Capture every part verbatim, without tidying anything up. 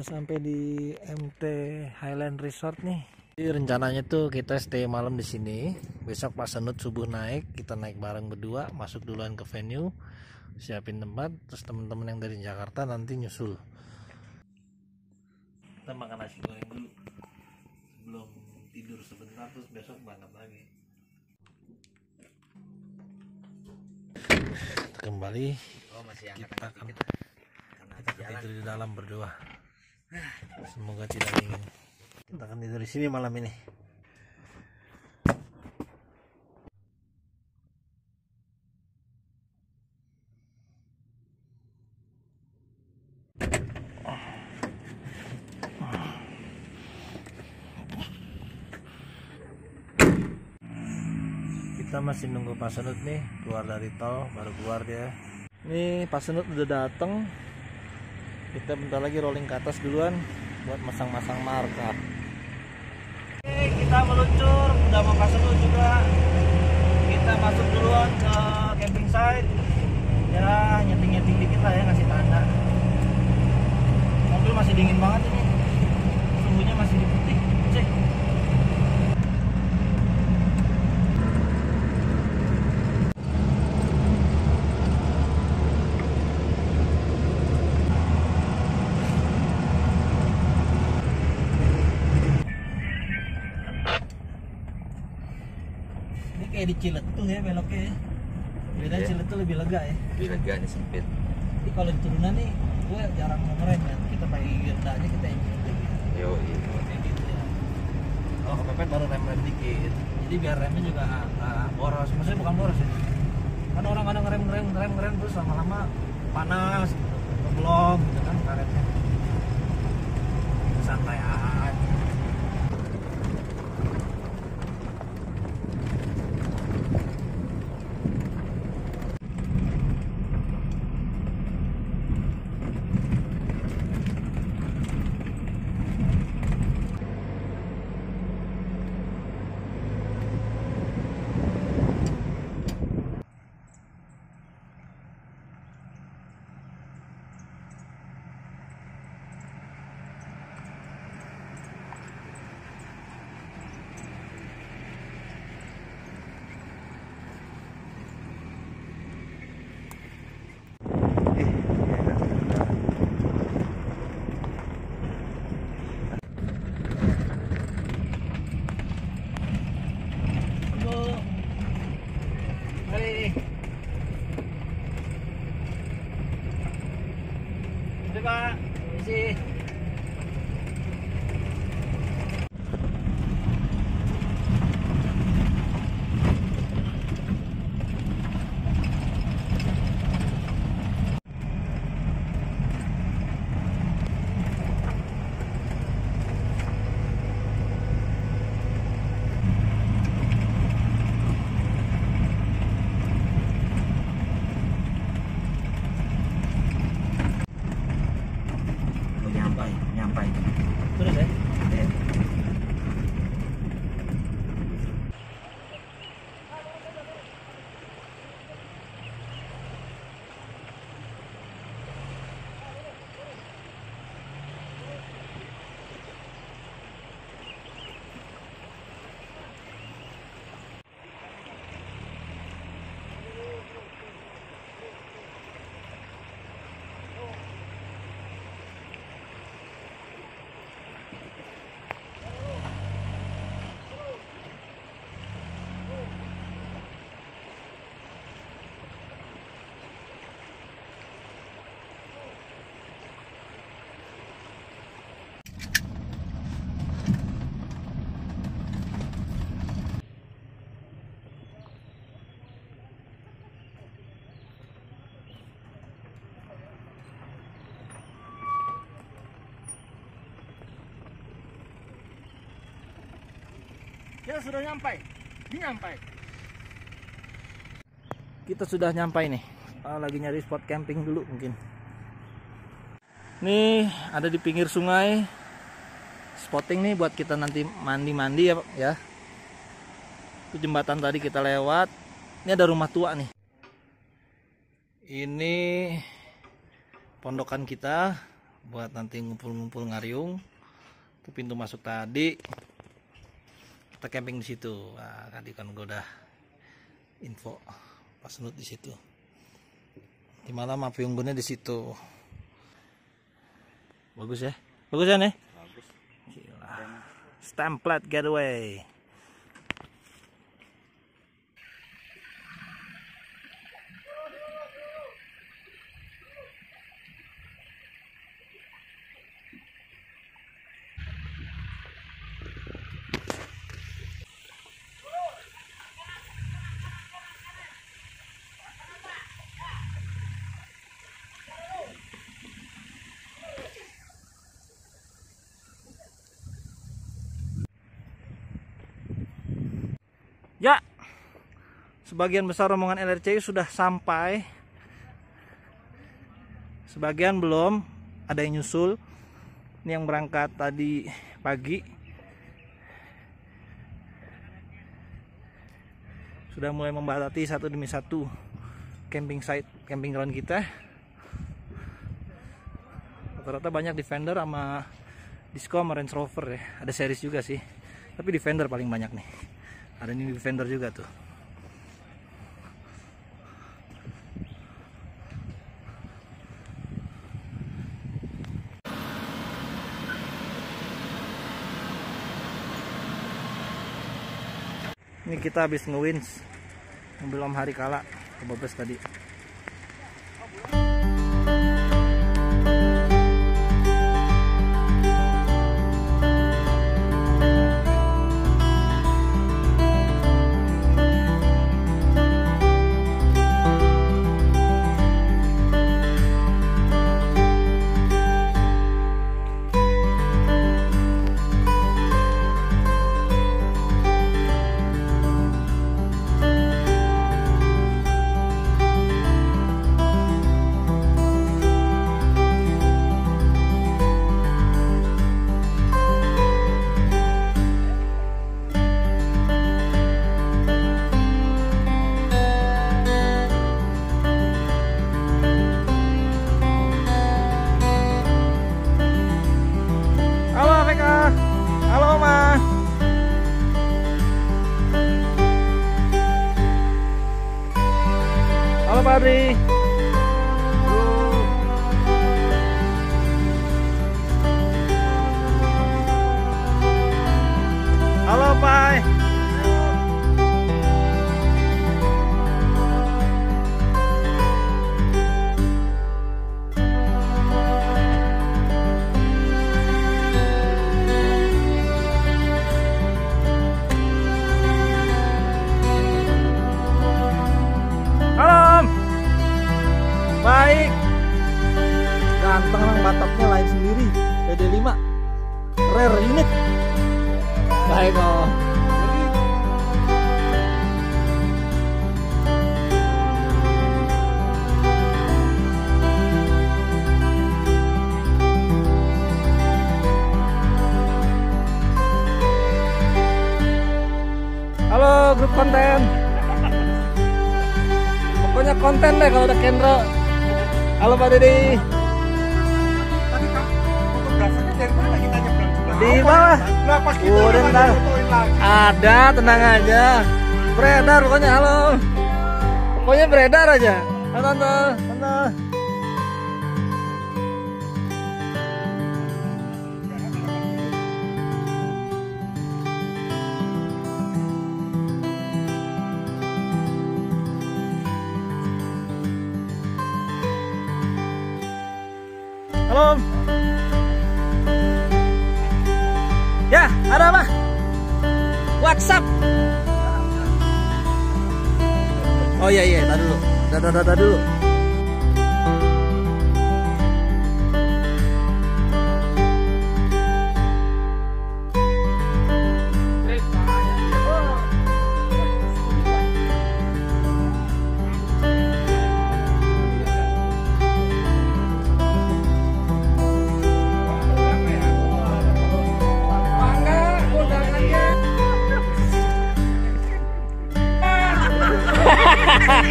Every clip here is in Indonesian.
udah sampai di M T Highland Resort nih. Jadi rencananya tuh kita stay malam di sini. Besok pas Senut subuh naik, kita naik bareng berdua, masuk duluan ke venue, siapin tempat, terus teman-teman yang dari Jakarta nanti nyusul. Kita makan nasi goreng dulu sebelum tidur sebentar, terus besok berangkat lagi. Kembali Oh, masih kita akan kita, kita tidur di dalam berdua. Semoga tidak dingin. Kita akan tidur di sini malam ini. Kita masih nunggu Pak Senut nih keluar dari tol, baru keluar dia. Nih Pak Senut udah dateng. Kita bentar lagi rolling ke atas duluan buat masang-masang marka. Oke, kita meluncur, udah mau Pak Senut juga. Kita masuk duluan ke camping site. Ya nyeting-nyeting dikit lah ya, ngasih tanda. Mobil masih dingin banget ini. Sumbunya masih diputih. Cek. Kayak di Ciletuh ya beloknya ya. Beda yeah. Ciletuh lebih lega ya. Lebih lega nih, sempit. Jadi kalau di turunan nih gue jarang ngerem ya. Kita pakai Honda aja kita engine gitu. Yo, iya. Kayak gitu ya. Kalau kepepet baru rem-rem dikit. Jadi biar remnya juga nggak boros. Maksudnya bukan boros ya. Kan orang kadang ngerem-ngerem ngerem-ngerem terus lama-lama panas gitu. Ngeblong gitu kan karetnya. Santai aja. Pak, isi. Nyampai. Terus ya? Ya. Kita sudah nyampai, ini nyampai. Kita sudah nyampai nih. Uh, lagi nyari spot camping dulu mungkin. Nih ada di pinggir sungai. Spotting nih buat kita nanti mandi-mandi ya, ya. Itu jembatan tadi kita lewat. Ini ada rumah tua nih. Ini pondokan kita. buat nanti ngumpul-ngumpul ngariung. Itu pintu masuk tadi. Kita camping di situ. Nah, tadi kan gue udah info Pak Senut di situ. Di malam api unggunnya di situ. Bagus ya? Bagus ya nih? Bagus. Gila. Stampled getaway. Ya, sebagian besar rombongan L R C sudah sampai. Sebagian belum, ada yang nyusul. Ini yang berangkat tadi pagi. Sudah mulai membadati satu demi satu camping site, camping ground kita. Rata-rata banyak Defender sama Disco sama Range Rover ya. Ada series juga sih, tapi Defender paling banyak nih. Ada ini Defender juga tuh. Ini kita habis nge-winch mobil Om Hari Kala ke Bobes tadi. Halo Pak Adri. Halo Pak. Baik. Ganteng orang Bataknya lain sendiri. P D lima rare unit. Baik oh. Halo grup konten. Pokoknya konten deh kalau udah Kendro. Halo Pak Dedi. Tadi kan fotografernya dari mana kita nyebrang juga? Di bawah. Nah pas kita Udah udah ntar. fotoin lagi. Ada, tenang aja. Beredar pokoknya, halo. Pokoknya beredar aja. Halo tante, tante. Halo. Ya, ada apa? WhatsApp. Oh iya iya, tar dulu. Tar tar tar dulu.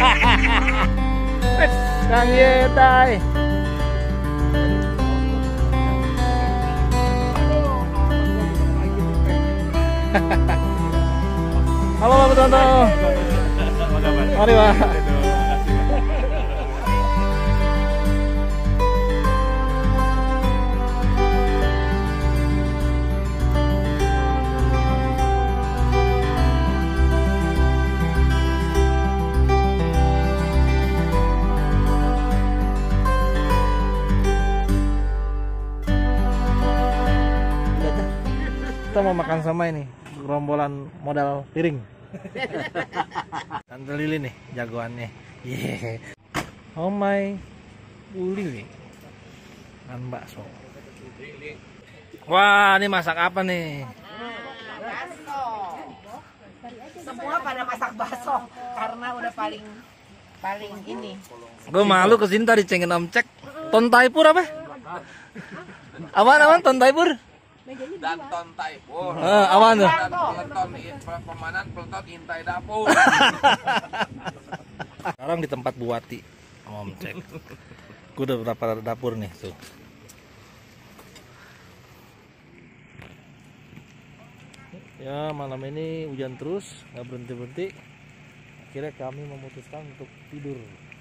Kang Yetai. Halo Pak Putranto. Mari Pak. Kita mau makan sama ini gerombolan modal piring. Tante Lili nih jagoannya. Yeah. Oh my uli nih. Kan bakso. Wah, ini masak apa nih? Bakso. Semua pada masak bakso karena udah paling paling ini. Gue malu kesini tadi cengin Om Cek. Ton Taipur apa? Aman aman Ton Taipur? Dan ton taipur. Eh, aman tuh. Dan peleton pemanan peleton intai dapur. Sekarang di tempat Buati Om Cek. Gue udah berapa dapur nih tuh. Ya malam ini hujan terus nggak berhenti berhenti. Akhirnya kami memutuskan untuk tidur.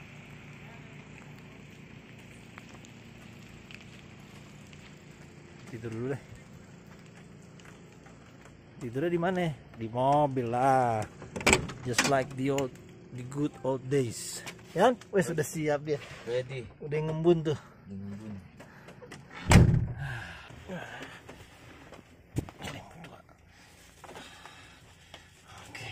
Tidur dulu deh. Tidurnya di mana? Di mobil lah. Just like the old, the good old days. Ya, wes sudah siap dia. Ready. Udah ngembun tuh. Ngembun. Oke.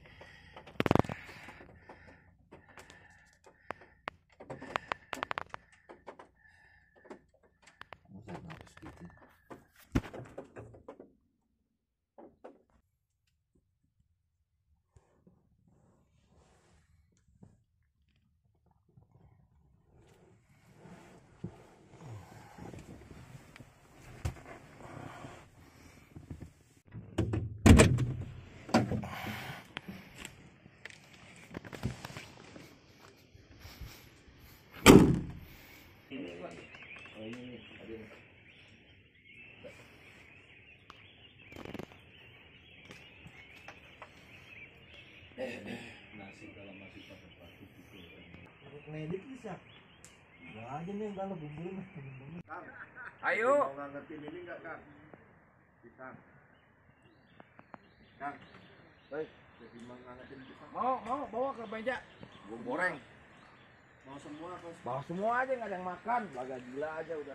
Ngedit bisa. Gua aja nih yang kalau bumbuin. Ayo. Mau ngerti ini enggak, Kang? Pisang. Kang. Hei, jadi mau ngangetin pisang. Mau mau bawa ke meja. Gua goreng. Mau semua apa? Bawa semua aja nggak ada yang makan. Laga gila aja udah.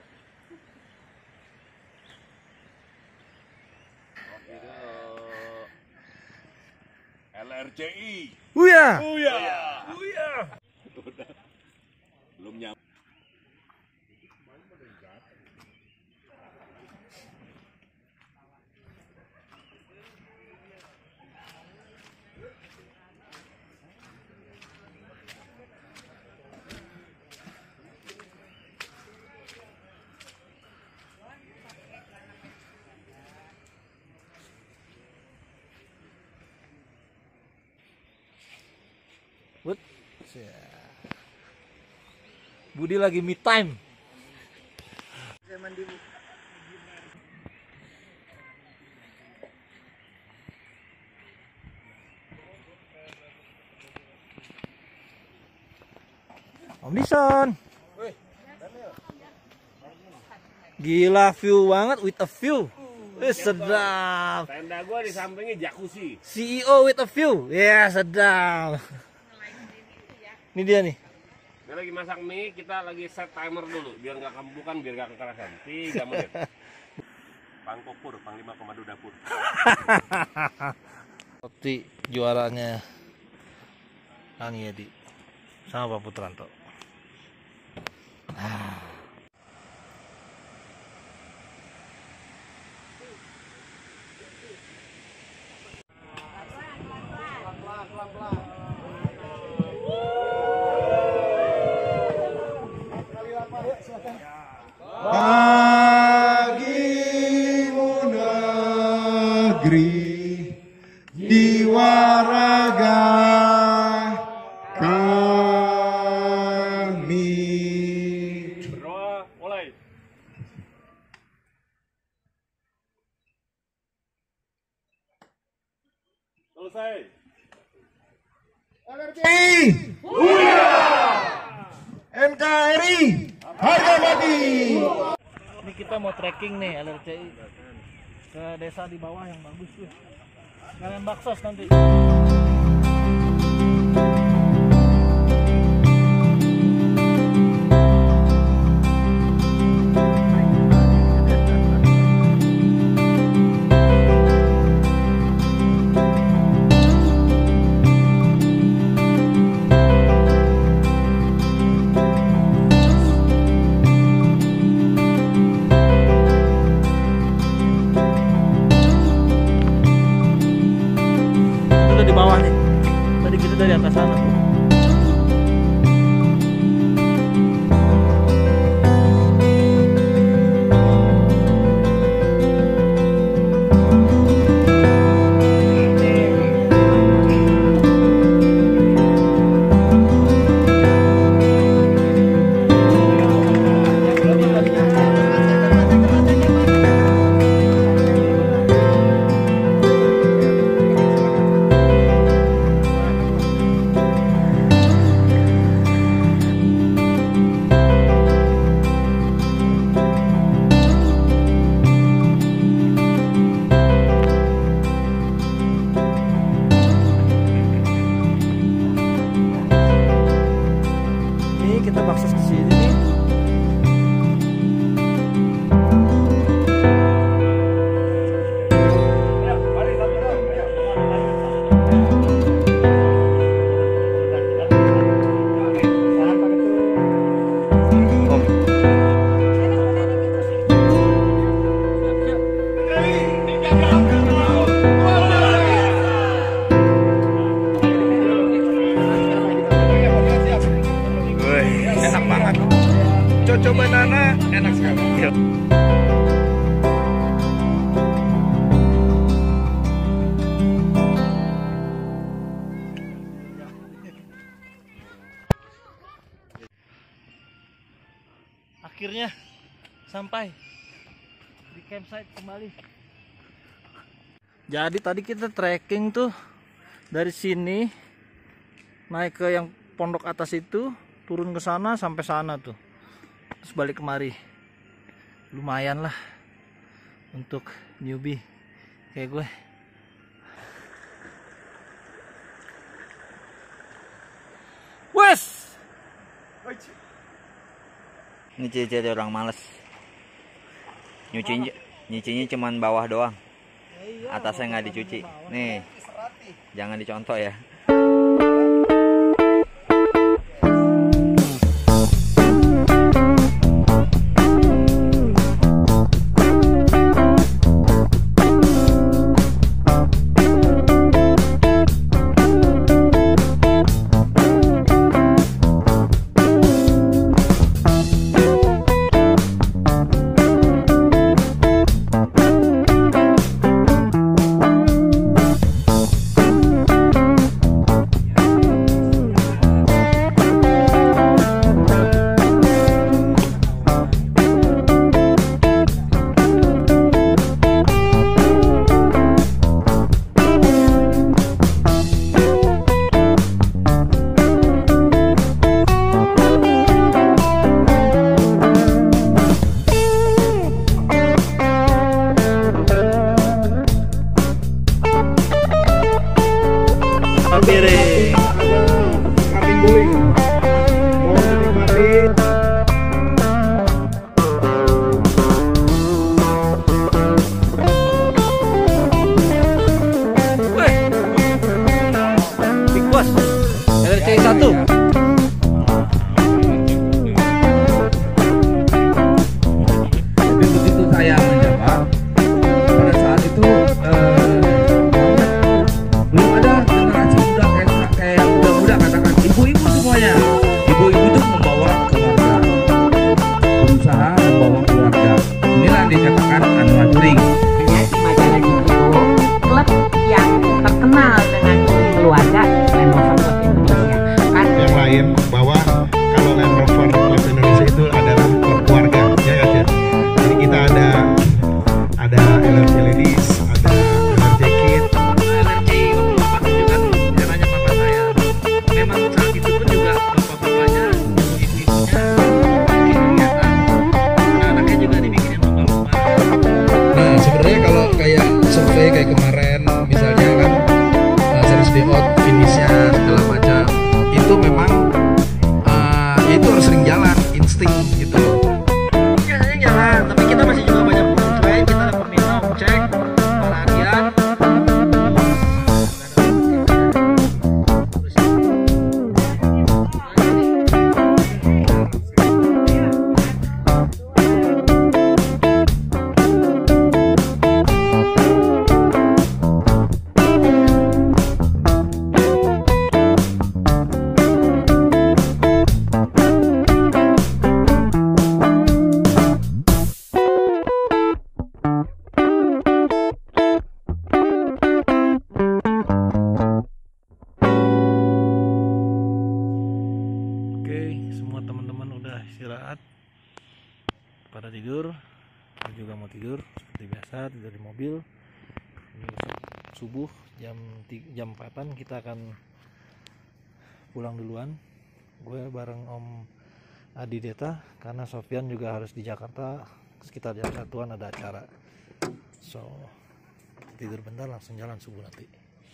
L R C I. Uya. Uya. Uya. Udah. Belum nyampe. What? Budi lagi me time. Om Dison. Gila view banget with a view. Eh, sedap. Tenda gua di sampingnya jacuzzi. C E O with a view. Ya, yeah, sedap. Ini dia nih. Dia lagi masak mie, kita lagi set timer dulu biar nggak kembukan, biar nggak kekerasan. tiga menit. Pangkopur, Panglima Komando Dapur. Roti juaranya Ani Yedi sama Pak Putranto. Bagimu negeri di waraga kami harga mati. Ini kita mau trekking nih L R C I ke desa di bawah yang bagus tuh. Kalian baksos nanti. Di bawah nih. Tadi kita dari atas sana. Kita baksos di sini nih. Enak banget. Coco banana enak sekali. Akhirnya sampai di campsite kembali. Jadi tadi kita trekking tuh dari sini naik ke yang pondok atas itu, turun ke sana sampai sana tuh, terus balik kemari. Lumayan lah untuk newbie kayak gue. Wes, Ini ciri-ciri orang males. Nyucinya, nyucinya cuman bawah doang. Atasnya nggak dicuci. Nih, jangan dicontoh ya. jalan insting gitu. Biasanya jalan, tapi kita masih juga banyak klaim. Kita minum, cek perhatian. Istirahat pada tidur, saya juga mau tidur seperti biasa, tidur di mobil. Ini besok subuh jam jam empatan kita akan pulang duluan. Gue bareng Om Adi Deta karena Sofyan juga harus di Jakarta sekitar jam satuan ada acara. So tidur bentar langsung jalan subuh nanti.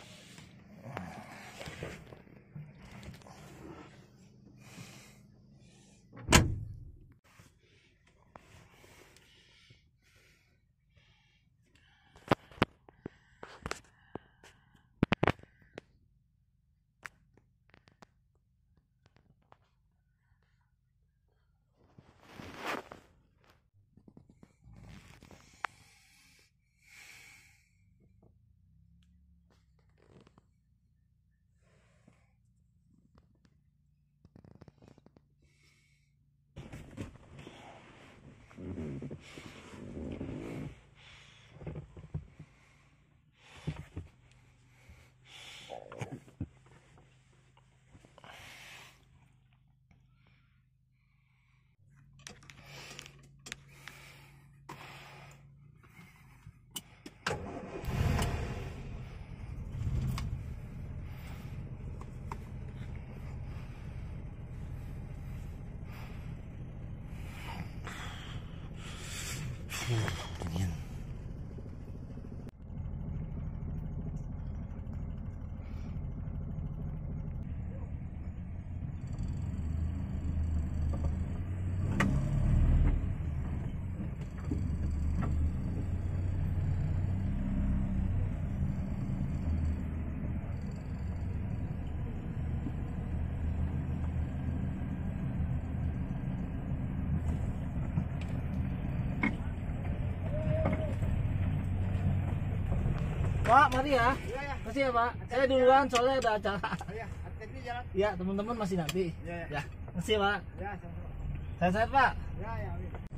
Pak, mari ya. Kasih ya, Pak. Saya duluan soalnya ada acara. Ya, teman-teman masih nanti. Ya. Kasih, Pak. Ya, sehat-sehat, Pak. Ya, ya.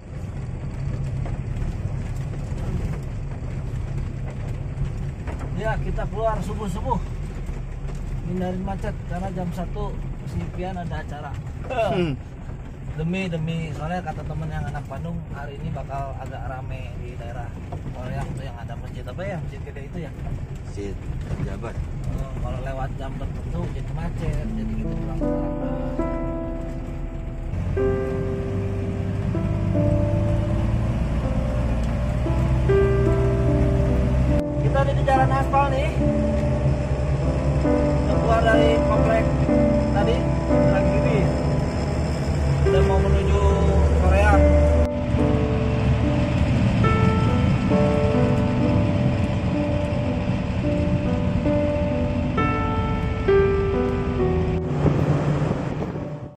Ya, kita keluar subuh-subuh. Hindarin macet karena jam satu si Pian ada acara. Hmm. Demi demi soalnya kata temen yang anak Bandung hari ini bakal agak rame di daerah Korea untuk yang ada masjid apa ya, masjid gede itu ya, Masjid Jabat. oh, kalau lewat jam tertentu jadi macet, jadi gitu pulang terlambat. Kita di jalan aspal nih.